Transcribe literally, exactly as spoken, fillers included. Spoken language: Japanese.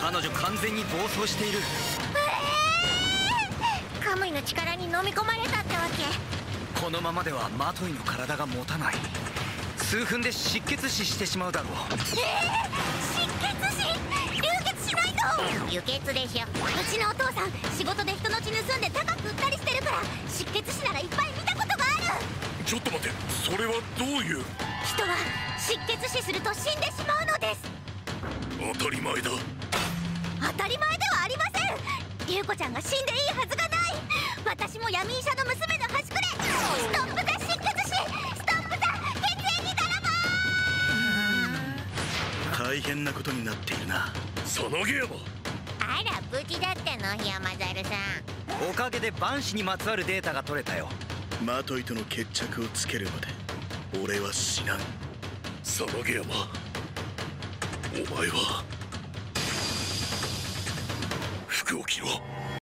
彼女完全に暴走している。 えー、カムイの力に飲み込まれたってわけ。 このままではマトイの体が持たない。数分で失血死してしまうだろう。 えー、失血死？流血しないと。輸血でしょ。うちのお父さん仕事で人の血盗んで高く売ったりしてるから、失血死ならいっぱい見たことがある。 ちょっと待って、それはどういう。 人は失血死すると死んでしまうのです。 当たり前だ。 当たり前ではありません。リュウコちゃんが死んでいいはずがない。私も闇医者の娘の端くれ。ストップ・ザ・失血死、ストップ・ザ・血液泥棒。 大変なことになっているな、 さなげ山。 あら、無事だったの、山猿さん。 おかげで万死にまつわるデータが取れたよ。 マトイとの決着をつけるまで俺は死なん。 さなげ山、お前は服を着ろ。